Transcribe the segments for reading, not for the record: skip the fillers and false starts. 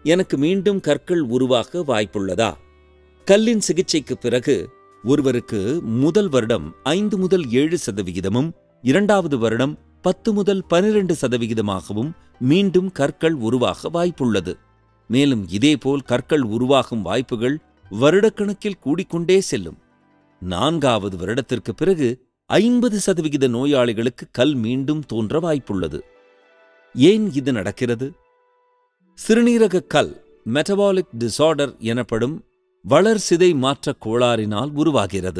எனக்கு மீண்டும் கற்கள் உருவாக வாய்ப்புள்ளதா? கல்லின் சிகிச்சைக்கு பிறகு ஒருவருக்கு முதல் வருடம் 5 முதல் 7% இரண்டாவது வருடம் 10 முதல் 12% மீண்டும் கற்கள் உருவாக வாய்ப்புள்ளது. மேலும் இதேபோல் கற்கள் உருவாகும் வாய்ப்புகள் வருடக்கணக்கில் கூடிக்கொண்டே செல்லும். 4வது வருடத்திற்கு பிறகு 50% நோயாளிகளுக்கு கல் மீண்டும் தோன்ற வாய்ப்புள்ளது. ஏன் இது நடக்கிறது? சிறுநீரக கல் மெட்டபாலிக் டிசார்டர் எனப்படும் வளர்சிதை மாற்றக் கோளாறினால் உருவாகிறது.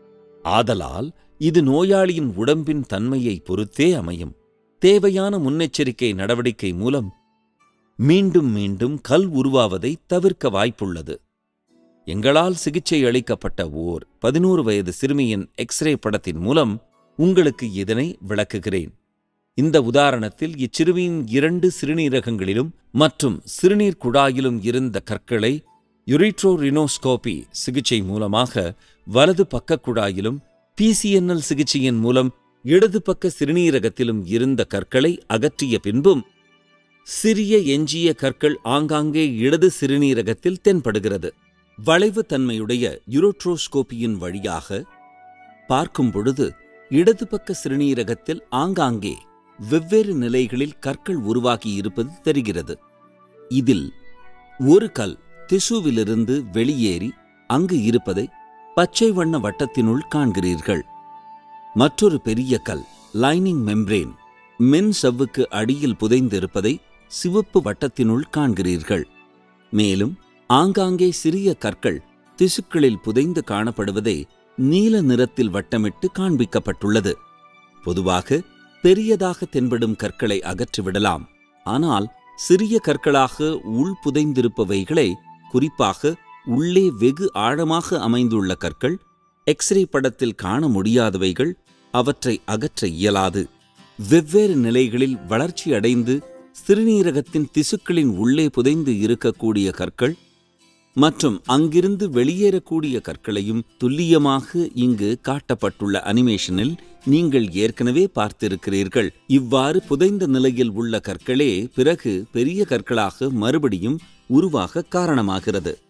ஆதலால் இது நோயாளியின் உடம்பின் தன்மையை பொறுத்தே அமையும். தேவையான முன்னெச்சரிக்கை நடவடிக்கை மூலம் மீண்டும் மீண்டும் கல் உருவாவதை தவிர்க்க வாய்ப்புள்ளது. எங்களால் சிகிச்சை அளிக்கப்பட்ட ஓர் 11 வயது சிறுமியின் எக்ஸ்ரே படத்தின் மூலம் உங்களுக்கு இதனை விளக்குகிறேன். இந்த உதாரணத்தில் இச்சிறுமியின் 2 சிறுநீரகங்களிலும் மற்றும் சிறுநீர் குழாயிலும் இருந்த கற்களை யுரிட்ரோரினோஸ்கோபி சிகிச்சை மூலமாக வலது பக்க குழாயிலும் PCNL சிகிச்சையின் மூலம் இடது பக்க சிறுநீரகத்திலும் இருந்த கற்களை அகற்றிய பின்பும் சிறிய எஞ்சிய கற்கள் ஆங்காங்கே இடது சிறுநீரகத்தில் தென்படுகிறது. வளைவு தன்மையுடைய யுரோட்ரோஸ்கோபியின் வழியாக பார்க்கும் பொழுது இடது பக்க சிறுநீரகத்தில் ஆங்காங்கே வெவ்வேறு நிலைகளில் கற்கள் உருவாகி இருப்பது தெரிகிறது. இதில் ஒரு கல் திசுவிலிருந்து வெளியேறி அங்கு இருப்பதை பச்சை வண்ண வட்டத்தினுள் காண்கிறீர்கள். மற்றொரு பெரிய கல் லைனிங் மெம்ப்ரேன் மென் சவ்வுக்கு அடியில் புதைந்திருப்பதை சிவப்பு வட்டத்தினுள் காண்கிறீர்கள். மேலும் ஆங்காங்கே சிறிய கற்கள் திசுக்களில் புதைந்து காணப்படுவதை நீல நிறத்தில் வட்டமிட்டு காண்பிக்கப்பட்டுள்ளது. பொதுவாக பெரியதாக தென்படும் கற்களை அகற்றிவிடலாம். ஆனால் சிறிய கற்களாக உள் புதைந்திருப்பவைகளை, குறிப்பாக உள்ளே வெகு ஆழமாக அமைந்துள்ள கற்கள், எக்ஸ்ரே படத்தில் காண முடியாதவைகள், அவற்றை அகற்ற இயலாது. வெவ்வேறு நிலைகளில் வளர்ச்சி அடைந்து சிறுநீரகத்தின் திசுக்களின் உள்ளே புதைந்து இருக்கக்கூடிய கற்கள் மற்றும் அங்கிருந்து வெளியேறக்கூடிய கற்களையும் துல்லியமாக இங்கு காட்டப்பட்டுள்ள அனிமேஷனில் நீங்கள் ஏற்கனவே பார்த்திருக்கிறீர்கள். இவ்வாறு புதைந்த நிலையில் உள்ள கற்களே பிறகு பெரிய கற்களாக மறுபடியும் உருவாக காரணமாகிறது.